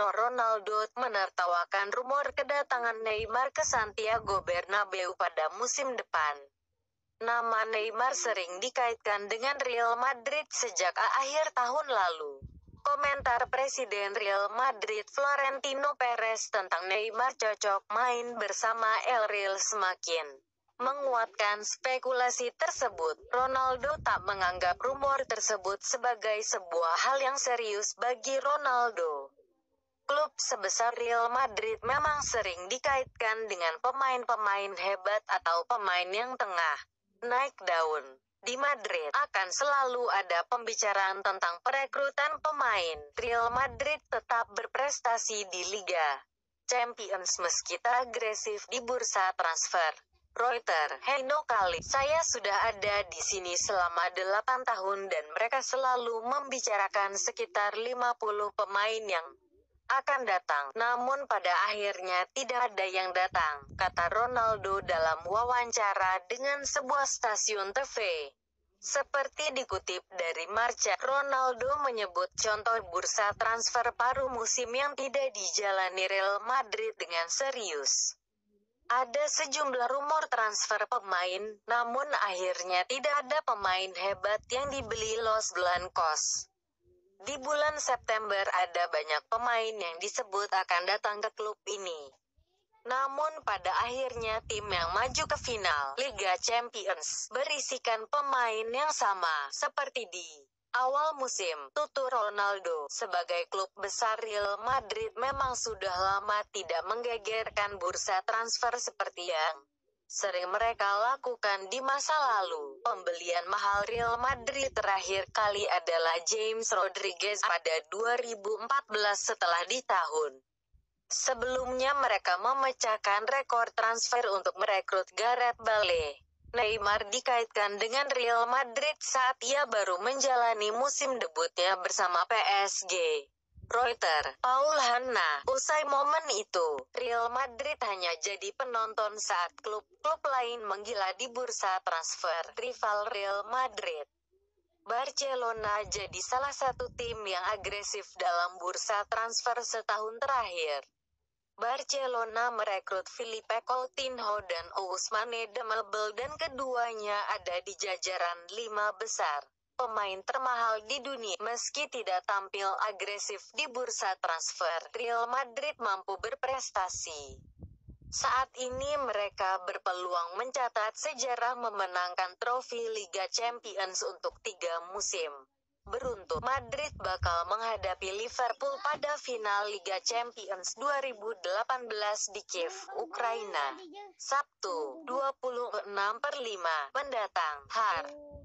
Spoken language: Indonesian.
Cristiano Ronaldo menertawakan rumor kedatangan Neymar ke Santiago Bernabeu pada musim depan. Nama Neymar sering dikaitkan dengan Real Madrid sejak akhir tahun lalu. Komentar Presiden Real Madrid Florentino Perez tentang Neymar cocok main bersama El Real semakin menguatkan spekulasi tersebut. Ronaldo tak menganggap rumor tersebut sebagai sebuah hal yang serius bagi Ronaldo. Klub sebesar Real Madrid memang sering dikaitkan dengan pemain-pemain hebat atau pemain yang tengah naik daun. Di Madrid akan selalu ada pembicaraan tentang perekrutan pemain. Real Madrid tetap berprestasi di Liga Champions meski tak agresif di bursa transfer. Reuters, Heno kali saya sudah ada di sini selama 8 tahun dan mereka selalu membicarakan sekitar 50 pemain yang akan datang. Namun pada akhirnya tidak ada yang datang, kata Ronaldo dalam wawancara dengan sebuah stasiun TV. Seperti dikutip dari Marca, Ronaldo menyebut contoh bursa transfer paruh musim yang tidak dijalani Real Madrid dengan serius. Ada sejumlah rumor transfer pemain, namun akhirnya tidak ada pemain hebat yang dibeli Los Blancos. Di bulan September ada banyak pemain yang disebut akan datang ke klub ini. Namun pada akhirnya tim yang maju ke final Liga Champions berisikan pemain yang sama seperti di awal musim. Tutur Ronaldo, sebagai klub besar Real Madrid memang sudah lama tidak menggegerkan bursa transfer seperti yang sering mereka lakukan di masa lalu. Pembelian mahal Real Madrid terakhir kali adalah James Rodriguez pada 2014 setelah di tahun sebelumnya mereka memecahkan rekor transfer untuk merekrut Gareth Bale. Neymar dikaitkan dengan Real Madrid saat ia baru menjalani musim debutnya bersama PSG. Reuters, Paul Hanna, usai momen itu, Real Madrid hanya jadi penonton saat klub-klub lain menggila di bursa transfer rival Real Madrid. Barcelona jadi salah satu tim yang agresif dalam bursa transfer setahun terakhir. Barcelona merekrut Philippe Coutinho dan Ousmane Dembélé dan keduanya ada di jajaran 5 besar pemain termahal di dunia. Meski tidak tampil agresif di bursa transfer, Real Madrid mampu berprestasi. Saat ini mereka berpeluang mencatat sejarah memenangkan trofi Liga Champions untuk 3 musim beruntun. Madrid bakal menghadapi Liverpool pada final Liga Champions 2018 di Kiev, Ukraina, Sabtu, 26/5 mendatang.